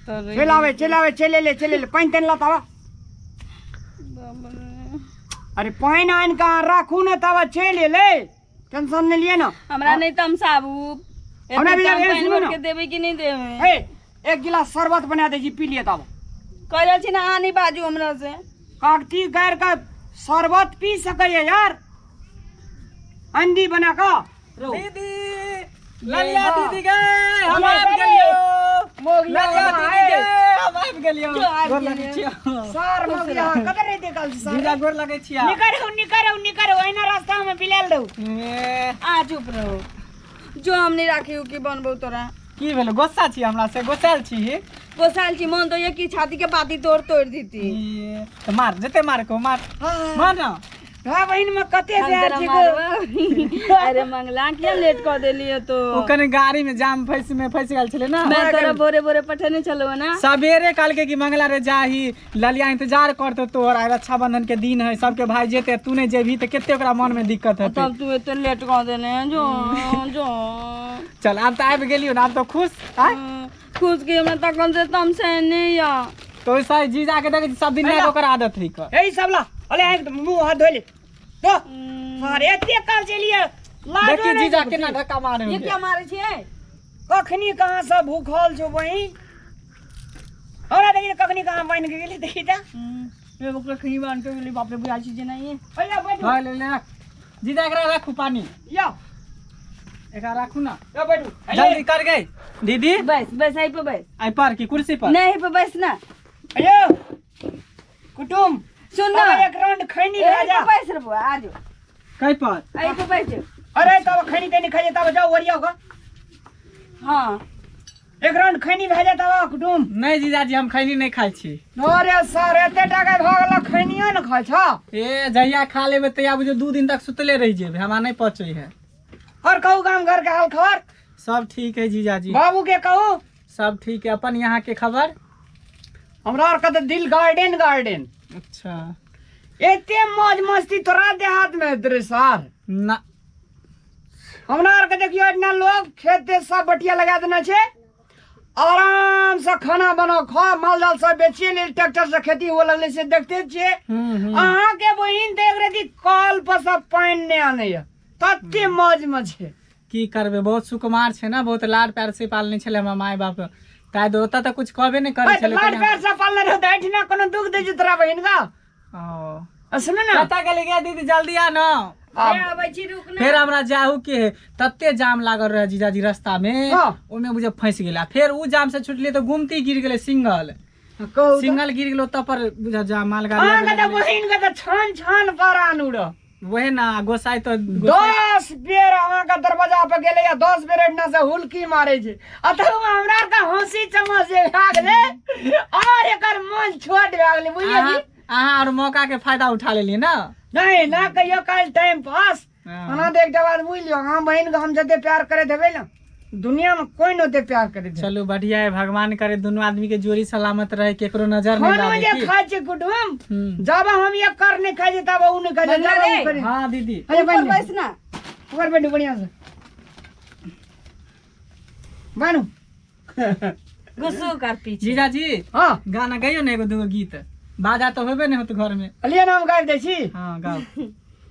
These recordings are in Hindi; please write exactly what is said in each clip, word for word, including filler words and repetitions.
चलावे चलावे चले ले चले ले पानी तेन लातावा अरे पानी आइन का राखू न तावा चले ले टेंशन नहीं लिए ना हमरा नहीं तम साबू हमरा भी पानी भर के देबे कि नहीं देबे ए एक गिलास शरबत बना दे जी पी लिए तावा कहल छी ना आनी बाजू हमरा से कागती गैर का शरबत पी सके यार अंडी बना का दीदी ललिया दीदी गए हम आब गेलियो ललिया दीदी गए हम आब गेलियो गोर लगै छियो सर मोगिया कदर रे देखल सर जीजा गोर लगै छियो निकरो निकरो निकरो एना रास्ता में बिलाल दो आ चुप रहो जो हम नहीं राखी कि बनबो तोरा की भेलो गुस्सा छी हमरा से गुस्साल छी गोसाल छी मन तो ये की छाती के पाती तोड़ तोड़ दीती तो मार जते मार को मार मार ना भाई बहन में कते प्यार छी को अरे मंगला किया लेट कर देलियो तो ओ कने गाड़ी में जाम फंस में फंस गेल छले ना मैं तोरा बोरे बोरे पठने चलो ना सवेरे काल के कि मंगला रे जाही ललिया इंतजार करतो तोर आ रक्षाबंधन के दिन है सबके भाई जेते तू नहीं जेभी त केते ओकरा मन में दिक्कत है तब तू इतने लेट कर देने जो जो चल अब त आबि गेलियो ना अब तो खुश आ खुश के मैं तकन से तम से नहीं या तो सही जीजा के देख सब दिन में ओकर आदत है का एई सब ला अले एक मुंह हाथ धो ले तो अरे एते काल चलिए देखी जीजा केना धक्का मारे ये क्या मारे छे कखनी कहां से भूखल छो बहिन हमरा देखि कखनी कहां बन के गेली देखि त ये बकरा खनी बांध के गेली बाप रे बुझाल छी जे नहीं है भैया बैठो हां ले ले जीजा एकरा रखू पानी या एकरा रखू ना ए बैठो जल्दी कर गई दीदी बस बस आई पे बस आई पर की कुर्सी पर नहीं पे बस ना अयो कुटुम सुन ना एक राउंड खैनी राजा बस रे बुआ आ जाओ कई पर आई पे बैठ अरे तब खैनी तेनी खाजे तब जाओ वरिया का हां एक राउंड खैनी भेजे तब कुटुम नहीं जीजा जी हम खैनी नहीं खाई छी अरे सर एते टाका भगला खैनियो न खाय छ ए जहिया खा लेबे तया बुझो दो दिन तक सुतले रह जेबे हमरा नहीं पचै है और कहू गांव घर के हाल खबर सब ठीक है जीजा जी बाबू के कहू सब ठीक है अपन यहाँ के खबर हमरा और कत दिल गार्डन गार्डन अच्छा एते मौज मस्ती तोरा देहात में तेरे सार ना हमरा और के देखियो इतना लोग खेत ते सब बटिया लगा देना छे आराम से खाना बना खा माल जाल सब बेचिए ले ट्रैक्टर से खेती हो लगले से देखते छे अहां के बहिन देख रही थी कल पर सब पानी ने आने तत्ते मौज में छे की करबे बहुत सुकुमार छे ना बहुत लाड प्यार से पालने छले हमर माय बाप ताय दोता त कुछ कहबे नहीं करे छले लाड प्यार से पालने रहो दैठ ना कोनो दुख दे तोरा बहिन का ओ सुन ना पता गेले गया दीदी जल्दी आ ना फिर हमरा जाहू के तत्ते जाम लागल रहे जीजा जी रास्ता में ओमे बुझे फंस गेला फिर उ जाम से छुटलिए तो घूमती गिर गेले सिंगल सिंगल गिर गेलो त पर बुझा जाम माल गाड़ी आ का बहिन का त छान छान परान उड़ वही ना गोसाई तो दस बेर अहाँ का दरवाजा पे गेले या दस बेर एना से हुलकी मारे छे अतहु हमरा का हंसी चमच जे भाग ले और एकर मन छोट भाग ले बुझिए जी अहाँ और मौका के फायदा उठा लेली ना नहीं ना कहियो काल टाइम पास ना देख के बाद बुझ लियो हां बहन को हम जते प्यार करे देबे ना दुनिया में कोई न दे प्यार करे दे चलो बढ़िया है भगवान करे दोनों आदमी के जोड़ी सलामत रहे केकरो नजर नहीं लागे हम ये खाए छे कुटुम जब हम ये कर नहीं खाए तब उ नहीं खाए जब करे हां दीदी अरे बन बस ना ऊपर बैठ बढ़िया से बानू गुस्सो कर पीछे जीजा जी हां गाना गाइयो ना एगो दूगो गीत बाजा तो होबे नहीं होत घर में अलिया नाम गाय दे छी हां गाओ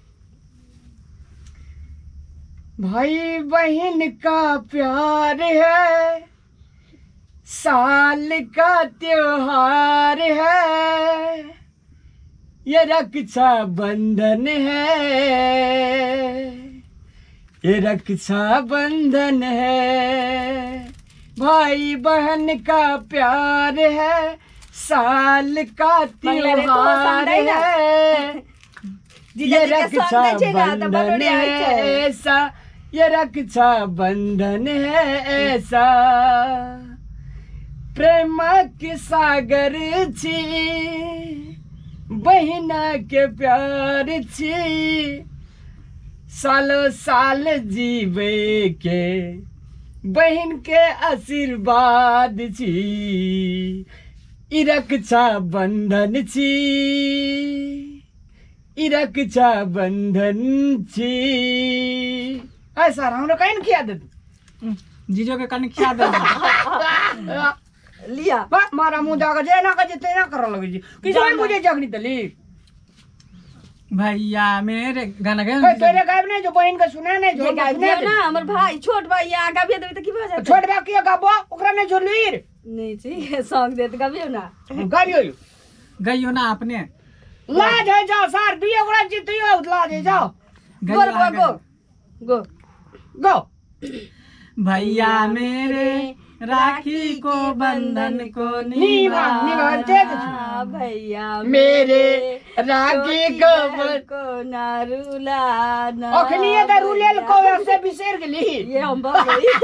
भाई बहन का प्यार है साल का त्योहार है ये रक्षा बंधन है ये रक्षा बंधन है भाई बहन का प्यार है साल का त्योहार है ये रक्षा बंधन है ऐसा ये रक्षा बंधन है ऐसा प्रेम के सागर छी बहिना के प्यार छी सालो साल जीवे के बहन के आशीर्वाद छी ई रक्षा बंधन छी ई रक्षा बंधन छी ऐसा हमरा कहीं खिया दे जीजो के कन खिया दे लिया बा मारा मुंह जाकर जे ना कर जे ना कर लगे जी किसी में मुझे जगनी तली भैया मेरे गाना गे ए तेरे गायब नहीं जो बहन का सुने नहीं जो ये गाय सुने दियो ना हमर भाई छोट भाई आ गाबिए देबे त की भ जात छोड़ बा के गाबो ओकरा में झोलवीर नहीं छी सॉन्ग देत गाबियो ना गाबियो गइयो ना अपने लाज है जा सार दुई ओकरा जितियो लाज है जा गो गो गो गो गो भैया मेरे राखी को बंधन को निभा निभा दे दे भैया मेरे राखी को बहन को ना रुलाना अखनिए त रुलेल को ऐसे बिसेर गेली ये हम बार भाई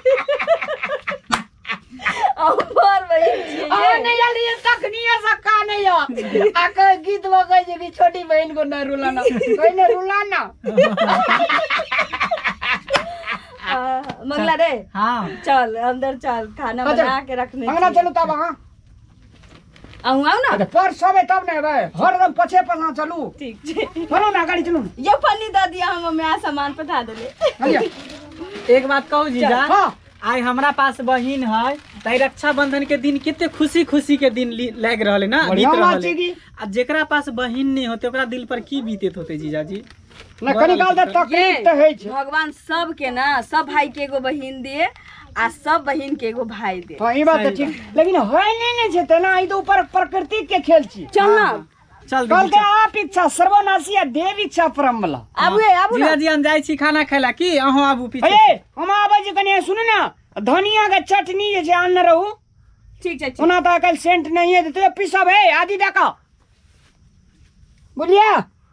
हम बार भाई आ नहीं याली तखनिए सका नहीं या आक गीत बगे जे की छोटी बहन को ना रुलाना कोई ना रुलाना मंगला रे हाँ चल अंदर चल खाना बना के रखने अंगना चलो तब हां आऊं आऊं ना अरे पर सबे तब नहीं बे हरदम पछे पछा चलू ठीक छे चलो ना गाड़ी चलू ये पन्नी द दिया हम मैं सामान पठा देले हलिया एक बात कहू जीजा हां आई हमरा पास बहिन है ताई रक्षाबंधन के दिन कितने खुशी खुशी के दिन लग रहले ना बढ़िया बीत बात रहले छै की आ जेकरा पास बहिन नहीं होते ओकरा दिल पर की बीतत होते जीजा जी ना कनी काल त तकलीफ त है छै भगवान सब के ना सब भाई के एगो बहिन दिए आ सब बहिन के एगो भाई दे हां ई बात त ठीक लेकिन है नहीं नहीं छै त ना ई तो ऊपर प्रकृति के खेल छी चल ना चल कल दीदी, के आप इच्छा सर्वनाशी आ देव इच्छा परमला आबू ए आबू जीजा ना जी हम जाई छी खाना खाइला की अहो आबू पीछे ए हम आबै जी कनी सुनु ना धनिया के चटनी जे छै आन रहू ठीक छै ठीक ओना त कल सेंट नहीं है तो पिसब है आदि देखा बोलिए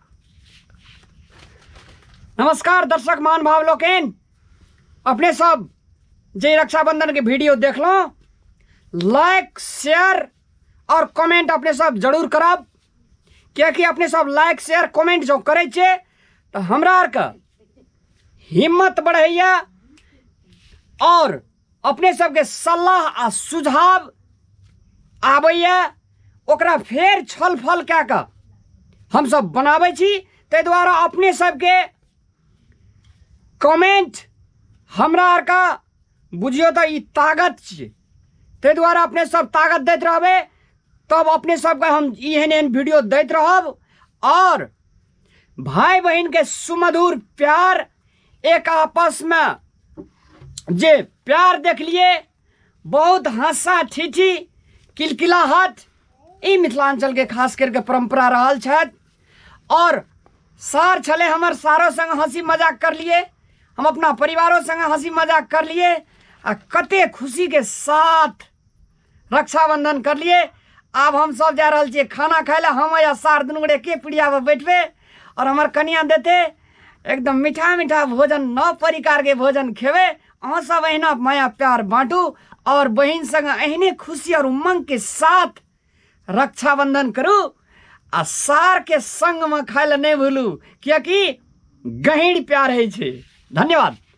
नमस्कार दर्शक मान भाव लोकेन अपने सब जे रक्षाबंधन के वीडियो देख लो लाइक शेयर और कमेंट अपने सब जरूर करब क्योंकि अपने सब लाइक शेयर कमेंट जो करे छे तो हमरा आर का हिम्मत बढ़ैया और अपने सबके सलाह आ सुझाव आबैया ओकरा फेर छल फल कए कऽ हम सब बनाबै छी ताहि दुआरे अपने सबके कमेंट हमरा आर का बुझियो तो ई ताकत छियै ताहि दुआरे अपने सब ताकत दैत रहबै तब अपने सबके हम एहन एहन वीडियो दैत रहब और भाई बहन के सुमधुर प्यार एक आपस में जे प्यार देख लिए बहुत हंसा ठिठी किलकिलाहट ई मिथिलांचल के खास करके परंपरा रहल छथि और सार छले हमर सारो संग हंसी मजाक कर लिए हम अपना परिवारों संग हंसी मजाक कर लिए आ कते खुशी के साथ रक्षाबंधन कर लिए अब हम सब जा रहल छियै खाना खाए ला हम या सार दुनू गोटे के पीढ़िया पर बैठबे और हमार कनिया देते एकदम मीठा मीठा भोजन नौ प्रकार के भोजन खेबे अहाँ सब अहिना माया प्यार बांटू और बहन संग अहिने खुशी और उमंग के साथ रक्षाबंधन करू आ सार के संग में खाए ला नहीं भूलू क्योंकि गहींर प्यार है छे। धन्यवाद।